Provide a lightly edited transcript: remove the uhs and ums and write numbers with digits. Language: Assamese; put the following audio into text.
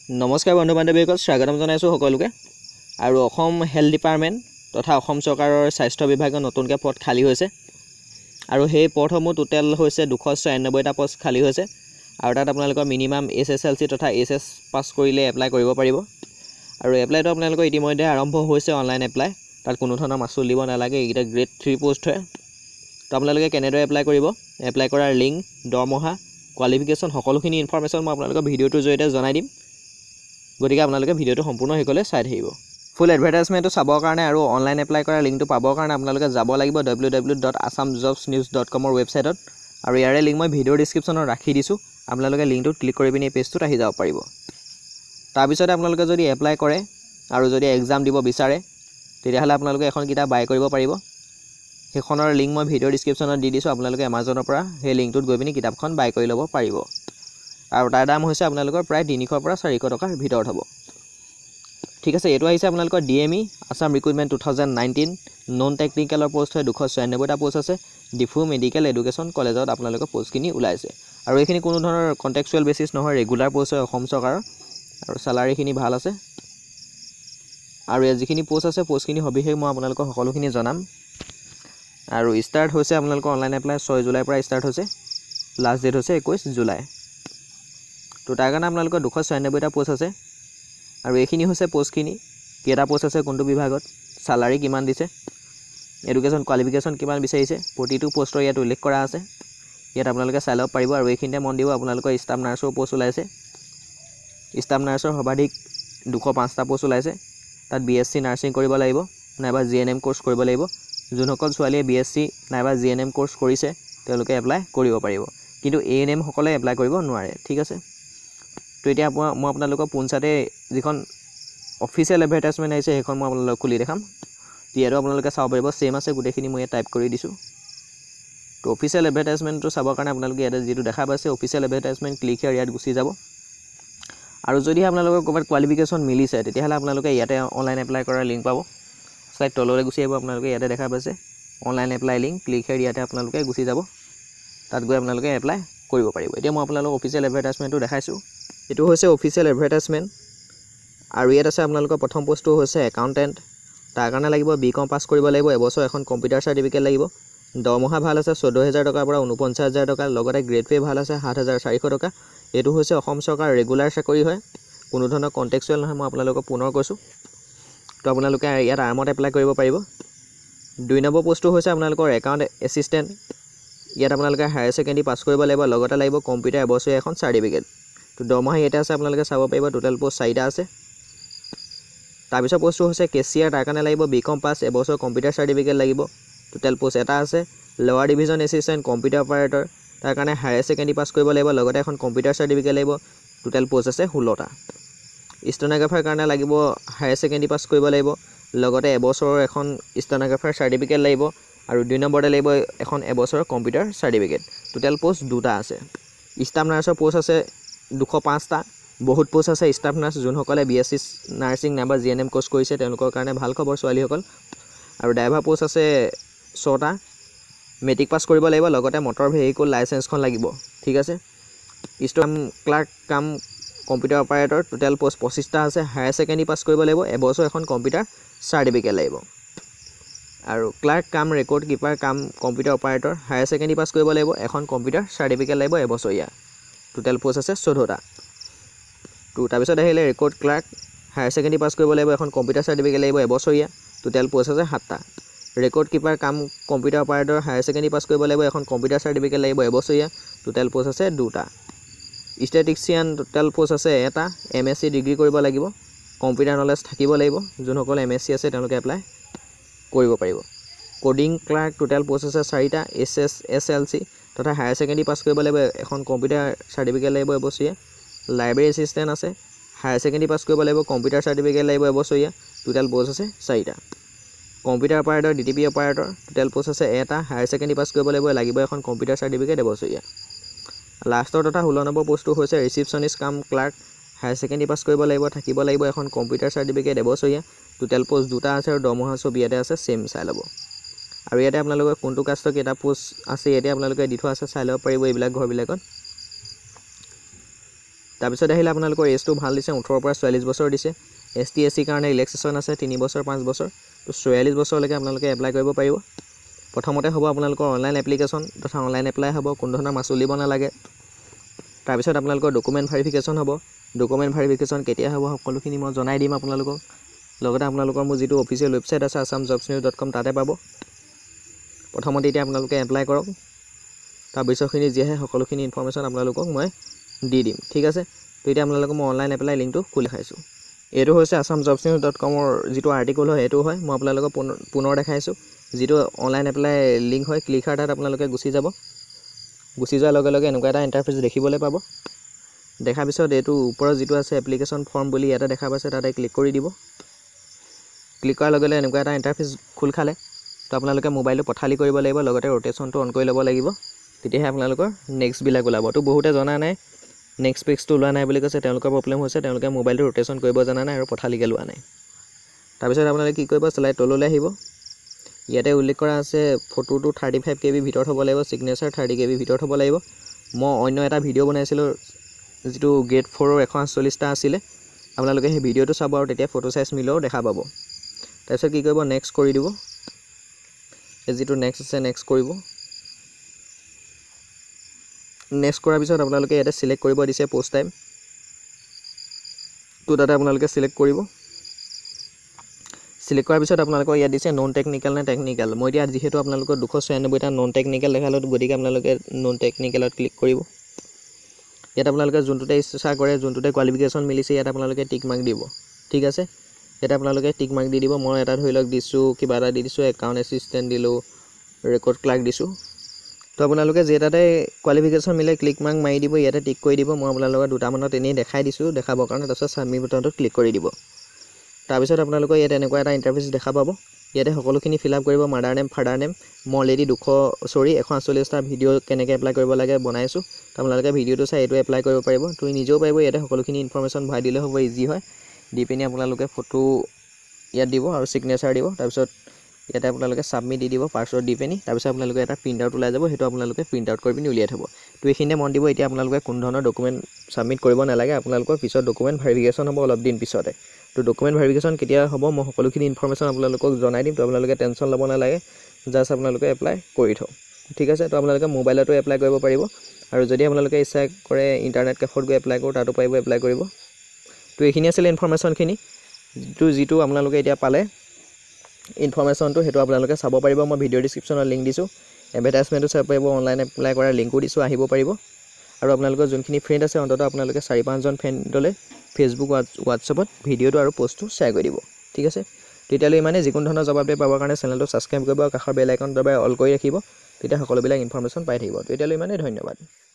নমস্কাৰ বন্ধু বান্ধৱীসকল স্বাগতম জনাইছো সকলোকে আৰু অসম হেলথ ডিপাৰ্টমেণ্ট তথা অসম চৰকাৰৰ স্বাস্থ্য বিভাগৰ নতুনকৈ পদ খালী হৈছে আৰু সেই পদসমূহ টোটেল হৈছে 296টা পদ খালী হৈছে আৰু তাত আপোনালোকৰ মিনিমাম SSLC তথা SS পাছ কৰিলে এপ্লাই কৰিব পাৰিব আৰু এপ্লাইটো আপোনালোকৰ ইতিমধ্যে আৰম্ভ হৈছে অনলাইন এপ্লাই তাত কোনো ধৰণৰ মাচুল দিব নালাগে এইটা গ্ৰেড 3 পোষ্ট হয় তো আপোনালোকে কেনেদৰে এপ্লাই কৰিব এপ্লাই কৰাৰ লিংক দৰমহা কোৱালিফিকেশ্যন সকলোখিনি ইনফৰমেশ্যন মই আপোনালোকৰ ভিডিঅ'টোৰ জৰিয়তে জনাই দিম গতিকে আপোনালোকে ভিডিঅ'টো সম্পূৰ্ণ হেকলে চাই থাকিব ফুল এডভাৰটাইজমেণ্টটো চাবৰ কাৰণে আৰু অনলাইন এপ্লাই কৰাৰ লিংকটো পাবৰ কাৰণে আপোনালোকে যাব লাগিব www.assamjobsnews.com ৱেবছাইটত আৰু ইয়াৰে লিংক মই ভিডিঅ'ৰ ডেছক্ৰিপশ্যনত ৰাখি দিছোঁ আপোনালোকে লিংকটোত ক্লিক কৰি পিনি পেজটোত আহি যাব পাৰিব তাৰ পিছতে আপোনালোকে যদি এপ্লাই কৰে আৰু যদি এক্সাম দিব বিচাৰে তেতিয়াহ'লে আপোনালোকে এখন কিতাপ বাই কৰিব পাৰিব সেইখনৰ লিংক মই ভিডিঅ'ৰ ডেছক্ৰিপশ্যনত দি দিছোঁ আপোনালোকে Amazonৰ পৰা সেই লিংকটোত গৈ পিনি কিতাপখন বাই কৰি ল'ব পাৰিব আৰু তাৰ দাম হৈছে আপোনালোকৰ প্ৰায় 300 পৰা 400 টকাৰ ভিতৰত হ'ব ঠিক আছে এটো আহিছে আপোনালোকৰ DME assam recruitment 2019 নন টেকনিক্যালৰ পোষ্ট হয় 296টা পোষ্ট আছে Diphu মেডিকেল এডুকেশ্যন কলেজত আপোনালোকৰ পোষ্টখিনি ওলাইছে আৰু এইখিনি কোনো ধৰণৰ কন্ট্ৰাকচুৱেল বেচিছ নহয় ৰেগুলাৰ পোষ্ট হয় অসম চৰকাৰৰ আৰু সালাৰিখিনি ভাল আছে আৰু এই যিখিনি পোষ্ট আছে পোষ্টখিনি হবিহে মই আপোনালোকক সকলোখিনি জনাম আৰু ষ্টাৰ্ট হৈছে আপোনালোকৰ অনলাইন এপ্লাই 6 জুলাইৰ পৰা ষ্টাৰ্ট হৈছে লাষ্ট ডেট হৈছে 21 জুলাই তো তাৰ কাৰণে আপোনালোকৰ 296টা পোষ্ট আছে আৰু এইখিনি হৈছে পোষ্টখিনি কেটা পোষ্ট আছে কোনটো বিভাগত সালাৰি কিমান দিছে এডুকেশ্যন কোৱালিফিকেশ্যন কিমান বিচাৰিছে প্ৰতিটো পোষ্টৰ ইয়াত উল্লেখ কৰা আছে ইয়াত আপোনালোকে চাই ল'ব পাৰিব আৰু এইখিনিতে মন দিব আপোনালোকৰ ষ্টাফ নাৰ্ছৰ পোষ্ট ওলাইছে ষ্টাফ নাৰ্ছৰ সৰ্বাধিক 205টা পোষ্ট ওলাইছে তাত BSc নাৰ্ছিং কৰিব লাগিব নাইবা GNM কোৰ্স কৰিব লাগিব যোনসকল ছোৱালীয়ে BSc নাইবা GNM কোৰ্স কৰিছে তেওঁলোকে এপ্লাই কৰিব পাৰিব কিন্তু ANM সকলে এপ্লাই কৰিব নোৱাৰে ঠিক আছে তো এতিয়া মই আপোনালোকক পুনচাতে যিখন অফিচিয়েল এডভাৰটাইজমেন্ট আছে সেইখন মই আপোনালোকক খুলি দেখাম ইয়াতো আপোনালোকে চাব পাৰিব সেম আছে গুটেখিনি মই টাইপ কৰি দিছো তো অফিচিয়েল এডভাৰটাইজমেন্টটো চাবৰ কাৰণে আপোনালোকে ইয়াতে যেটো দেখা পাইছে অফিচিয়েল এডভাৰটাইজমেন্ট ক্লিক হিয়াৰ ইয়াত গুচি যাব আৰু যদি আপোনালোকৰ ক'বাত কোৱালিফিকেশ্যন মিলিছে তেতিয়াহলে আপোনালোকে ইয়াতে অনলাইন এপ্লাই কৰাৰ লিংক পাব স্লাইড তললৈ গুচি আহিব আপোনালোকে ইয়াতে দেখা পাইছে online apply link click here ইয়াতে আপোনালোকে গুচি যাব তাত গৈ আপোনালোকে এপ্লাই কৰিব পাৰিব এতিয়া মই আপোনালোকক অফিচিয়েল এডভাৰটাইজমেন্টটো দেখাইছো এটো হৈছে অফিচিয়েল এডভাৰটাইজমেন্ট আৰু ইয়াত আছে আপোনালোকৰ প্ৰথম পোষ্টটো হৈছে একাউন্টেন্ট তাৰ কাৰণে লাগিব বিকম পাছ কৰিব লাগিব এবছৰ এখন কম্পিউটাৰ সাৰ্টিফিকেট লাগিব দৰমহা ভাল আছে 14000 টকাৰ পৰা 49000 টকা লগতে গ্ৰেড পে ভাল আছে 7400 টকা এটো হৈছে অসম চৰকাৰ ৰেগুলাৰ চাকৰি হয় কোনো ধৰণৰ কন্ট্ৰাকচুৱেল নহয় মই আপোনালোকক পুনৰ কৈছো তো আপোনালোকে ইয়াত আৰামত এপ্লাই কৰিব পাৰিব 2 নম্বৰ পোষ্টটো হৈছে আপোনালোকৰ একাউন্ট এসিস্ট্যান্ট ইয়াত আপোনালোকে হায়াৰ সেকেন্ডাৰী পাছ কৰিব লাগিব লগতে লাগিব কম্পিউটাৰ এবছৰ এখন সাৰ্টিফিকেট তো দৰমহা এটা আছে আপোনালোকে চাব পাৰিব টোটেল পোষ্ট 4টা আছে তাৰ পিছত পোষ্টটো হৈছে কেচিয়াৰ তাৰ কাৰণে লাগিব বিকম পাছ এবছৰ কম্পিউটাৰ সাৰ্টিফিকেট লাগিব টোটেল পোষ্ট এটা আছে লোৱাৰ ডিভিজন এসিস্ট্যান্ট কম্পিউটাৰ অপাৰেটৰ তাৰ কাৰণে হায়াৰ সেকেন্ডাৰী পাছ কৰিব লাগিব লগতে এখন কম্পিউটাৰ সাৰ্টিফিকেট লাগিব টোটেল পোষ্ট আছে 16টা ষ্টেনোগ্ৰাফাৰ কাৰণে লাগিব হায়াৰ সেকেন্ডাৰী পাছ কৰিব লাগিব লগতে এবছৰৰ এখন ষ্টেনোগ্ৰাফাৰ সাৰ্টিফিকেট লাগিব আৰু 2 নম্বৰতে লাগিব এখন এবছৰৰ কম্পিউটাৰ সাৰ্টিফিকেট টোটেল পোষ্ট 2টা আছে ষ্টাফ নাৰ্ছৰ পোষ্ট আছে 205টা বহুত পোষ্ট আছে ষ্টাফ নাৰ্ছ যোনসকলে BSc নাৰ্ছিং নাইবা GNM কোৰ্স কৰিছে তেওঁলোকৰ কাৰণে ভাল খবৰ ছোৱালীসকল আৰু ড্ৰাইভাৰ পোষ্ট আছে 6টা মেট্ৰিক পাছ কৰিব লাগিব লগতে মটৰ ভেহিকল লাইসেন্সখন লাগিব ঠিক আছে ষ্টাফ ক্লাৰ্ক কাম কম্পিউটাৰ অপাৰেটৰ টোটেল পোষ্ট 25টা আছে হায়াৰ সেকেন্ডাৰী পাছ কৰিব লাগিব এবছৰ এখন কম্পিউটাৰ সাৰ্টিফিকেট লাগিব আৰু ক্লাৰ্ক কাম ৰেকৰ্ড কিপাৰ কাম computer operator higher secondary pass কৰিব লাগিব এখন কম্পিউটাৰ সাৰ্টিফিকেট লাগিব এবছৰীয়া টোটেল পোষ্ট আছে 14টা তো তাৰ পিছত আহিলে record clerk higher secondary pass কৰিব লাগিব এখন কম্পিউটাৰ সাৰ্টিফিকেট লাগিব এবছৰীয়া টোটেল পোষ্ট আছে 7টা ৰেকৰ্ড কিপাৰ কাম computer operator higher secondary pass কৰিব লাগিব এখন কম্পিউটাৰ সাৰ্টিফিকেট লাগিব এবছৰীয়া টোটেল পোষ্ট আছে 2টা ষ্টেটিষ্টিয়ান টোটেল পোষ্ট আছে এটা MSc ডিগ্ৰী কৰিব লাগিব কম্পিউটাৰ নলেজ থাকিব লাগিব যোনসকল MSc আছে তেওঁলোকে এপ্লাই কৰিব পাৰিব কোডিং ক্লাৰ্ক টোটেল পোষ্ট আছে 4টা SSLC তথা হায়াৰ সেকেন্ডাৰী পাছ কৰিব লাগিব এখন কম্পিউটাৰ সাৰ্টিফিকেট লাগিব এবছৰীয়া লাইব্ৰেৰী এসিস্ট্যান্ট আছে হায়াৰ সেকেন্ডাৰী পাছ কৰিব লাগিব কম্পিউটাৰ সাৰ্টিফিকেট লাগিব এবছৰীয়া টোটেল পোষ্ট আছে 4টা computer operator DTP operator total post আছে এটা হায়াৰ সেকেন্ডাৰী পাছ কৰিব লাগিব এখন কম্পিউটাৰ সাৰ্টিফিকেট এবছৰীয়া লাষ্টৰ তথা 16 নম্বৰ পোষ্টটো হৈছে ৰিসেপশনিষ্ট কাম ক্লাৰ্ক হায়াৰ সেকেন্ডাৰী পাছ কৰিব লাগিব থাকিব লাগিব এখন কম্পিউটাৰ সাৰ্টিফিকেট এবছৰীয়া টোটেল পোষ্ট 2টা আছে আৰু দৰমহা সব ইয়াতে আছে সেম চাই ল'ব আৰু ইয়াতে আপোনালোকে কোনটো কাষ্টৰ কেটা পোষ্ট আছে ইয়াতে আপোনালোকে দি থোৱা আছে চাই ল'ব পাৰিব এইবিলাক ঘৰবিলাকত তাৰপিছত আহিলে আপোনালোকৰ এজটো ভাল দিছে 18 পৰা 44 বছৰ দিছে ST SC কাৰণে ৰিলেক্সেশ্যন আছে 3 বছৰ 5 বছৰ তো 44 বছৰলৈকে আপোনালোকে এপ্লাই কৰিব পাৰিব প্ৰথমতে হ'ব আপোনালোকৰ অনলাইন এপ্লিকেশ্যন তথা অনলাইন এপ্লাই হ'ব কোনো ধৰণৰ মাচুল দিব নালাগে তাৰপিছত আপোনালোকৰ ডকুমেণ্ট ভেৰিফিকেশ্যন হ'ব ডকুমেণ্ট ভেৰিফিকেশ্যন কেতিয়া হ'ব সকলোখিনি মই জনাই দিম আপোনালোকক লগতে আপোনালোকৰ মোৰ যিটো অফিচিয়েল ৱেবছাইট আছে assamjobsnews.com তাতে পাব প্ৰথমতে এতিয়া আপোনালোকে এপ্লাই কৰক তাৰ বিষয়খিনি যিহে সকলোখিনি ইনফৰমেশ্যন আপোনালোকক মই দি দিম ঠিক আছে তো এতিয়া আপোনালোকক মই অনলাইন এপ্লাই লিংকটো খুলি খাইছোঁ এইটো হৈছে assamjobsnews.com ৰ যিটো আৰ্টিকল হয় এইটো হয় মই আপোনালোকক পুনৰ দেখাইছোঁ যিটো অনলাইন এপ্লাই লিংক হয় ক্লিকাৰ তাত আপোনালোকে গুচি যাব গুচি যোৱাৰ লগে লগে এনেকুৱা এটা ইণ্টাৰফেচ দেখিবলৈ পাব দেখাৰ পিছত এইটো ওপৰত যিটো আছে এপ্লিকেশ্যন ফৰ্ম বুলি ইয়াতে দেখা পাইছে তাতে ক্লিক কৰি দিব ক্লিক কৰাৰ লগে লগে এনেকুৱা এটা ইণ্টাৰফেচ খোল খালে তো আপোনালোকে মোবাইলটো পথালি কৰিব লাগিব লগতে ৰোটেশ্যনটো অন কৰি ল'ব লাগিব তেতিয়াহে আপোনালোকৰ নেক্সটবিলাক ওলাব তো বহুতে জনা নাই নেক্সট পেজটো ওলোৱা নাই বুলি কৈছে তেওঁলোকৰ প্ৰব্লেম হৈছে তেওঁলোকে মোবাইলটো ৰোটেশ্যন কৰিব জনা নাই আৰু পথালিকৈ লোৱা নাই তাৰপিছত আপোনালোকে কি কৰিব শ্লাইড তললৈ আহিব ইয়াতে উল্লেখ কৰা আছে ফটোটো 35 KB ভিতৰত হ'ব লাগিব সিগনেচাৰ 30 KB ভিতৰত হ'ব লাগিব মই অন্য এটা ভিডিঅ' বনাইছিলোঁ যিটো গ্ৰেড 4ৰ 148টা আছিলে আপোনালোকে সেই ভিডিঅ'টো চাব আৰু তেতিয়া ফটো সাইজ মিলাও দেখা পাব তাৰপিছত কি কৰিব নেক্সট কৰি দিব এই যিটো নেক্সট আছে নেক্সট কৰিব নেক্সট কৰাৰ পিছত আপোনালোকে ইয়াতে সিলেক্ট কৰিব দিছে পোষ্ট টাইম তো তাতে আপোনালোকে সিলেক্ট কৰিব সিলেক্ট কৰাৰ পিছত আপোনালোকৰ ইয়াত দিছে নন টেকনিক্যাল নে টেকনিক্যাল মই এতিয়া যেহেতু আপোনালোকৰ 296টা নন টেকনিক্যাল দেখালো গতিকে আপোনালোকে নন টেকনিক্যালত ক্লিক কৰিব ইয়াত আপোনালোকে যোনটোতে ইচ্ছা কৰে যোনটোতে কোৱালিফিকেশ্যন মিলিছে ইয়াত আপোনালোকে টিক মাৰ্ক দিব ঠিক আছে ইয়াত আপোনালোকে টিক মাৰ্ক দি দিব মই এটা ধৰি লওক দিছোঁ কিবা এটা দি দিছোঁ একাউণ্ট এছিষ্টেণ্ট দিলোঁ ৰেকৰ্ড ক্লাৰ্ক দিছোঁ তো আপোনালোকে যেটাতে কোৱালিফিকেশ্যন মিলে ক্লিক মাৰ্ক মাৰি দিব ইয়াতে টিক কৰি দিব মই আপোনালোকক দুটামানত এনেই দেখাই দিছোঁ দেখাবৰ কাৰণে তাৰপিছত সাবমিট বাটনটোত ক্লিক কৰি দিব তাৰপিছত আপোনালোকৰ ইয়াত এনেকুৱা এটা ইণ্টাৰফেচ দেখা পাব ইয়াতে সকলোখিনি ফিল আপ কৰিব মাদাৰ নেম ফাদাৰ নেম মই অলৰেডি 148টা ভিডিঅ' কেনেকৈ এপ্লাই কৰিব লাগে বনাইছোঁ তো আপোনালোকে ভিডিঅ'টো চাই এইটো এপ্লাই কৰিব পাৰিব তুমি নিজেও পাৰিব ইয়াতে সকলোখিনি ইনফৰমেশ্যন ভৰাই দিলে হ'ব ইজি হয় দি পিনি আপোনালোকে ফটো ইয়াত দিব আৰু সিগনেচাৰ দিব তাৰপিছত ইয়াতে আপোনালোকে সাবমিট দি দিব পাছৱৰ্ড দি পিনি তাৰপিছত আপোনালোকে এটা প্ৰিণ্ট আউট ওলাই যাব সেইটো আপোনালোকে প্ৰিণ্ট আউট কৰি পিনি উলিয়াই থ'ব তো এইখিনিতে মন দিব এতিয়া আপোনালোকে কোনো ধৰণৰ ডকুমেণ্ট সাবমিট কৰিব নালাগে আপোনালোকৰ পিছত ডকুমেণ্ট ভেৰিফিকেশ্যন হ'ব অলপ দিন পিছতে তো ডকুমেণ্ট ভেৰিফিকেশ্যন কেতিয়া হ'ব মই সকলোখিনি ইনফৰমেশ্যন আপোনালোকক জনাই দিম তো আপোনালোকে টেনশ্যন ল'ব নালাগে জাষ্ট আপোনালোকে এপ্লাই কৰি থওক ঠিক আছে তো আপোনালোকে মোবাইলতো এপ্লাই কৰিব পাৰিব আৰু যদি আপোনালোকে ইচ্ছা কৰে ইণ্টাৰনেট কেফত গৈ এপ্লাই কৰোঁ তাতো পাৰিব এপ্লাই কৰিব তো এইখিনি আছিলে ইনফৰমেশ্যনখিনি যিটো আপোনালোকে এতিয়া পালে ইনফৰমেশ্যনটো সেইটো আপোনালোকে চাব পাৰিব মই ভিডিঅ' ডিছক্ৰিপশ্যনত লিংক দিছোঁ এডভাৰটাইজমেণ্টটো চাব পাৰিব অনলাইন এপ্লাই কৰাৰ লিংকো দিছোঁ আহিব পাৰিব আৰু আপোনালোকৰ যোনখিনি ফ্ৰেণ্ড আছে অন্ততঃ আপোনালোকে 4-5জন ফ্ৰেণ্ডলৈ ফেচবুক হোৱাটছএপত ভিডিঅ'টো আৰু পোষ্টটো শ্বেয়াৰ কৰি দিব ঠিক আছে তেতিয়ালৈ ইমানেই যিকোনো ধৰণৰ জবাব দিয়ে পাবৰ কাৰণে চেনেলটো ছাবস্ক্ৰাইব কৰিব আৰু কাষৰ বেল আইকন দবাই অল কৰি ৰাখিব তেতিয়া সকলোবিলাক ইনফৰমেশ্যন পাই থাকিব তেতিয়ালৈ ইমানেই ধন্যবাদ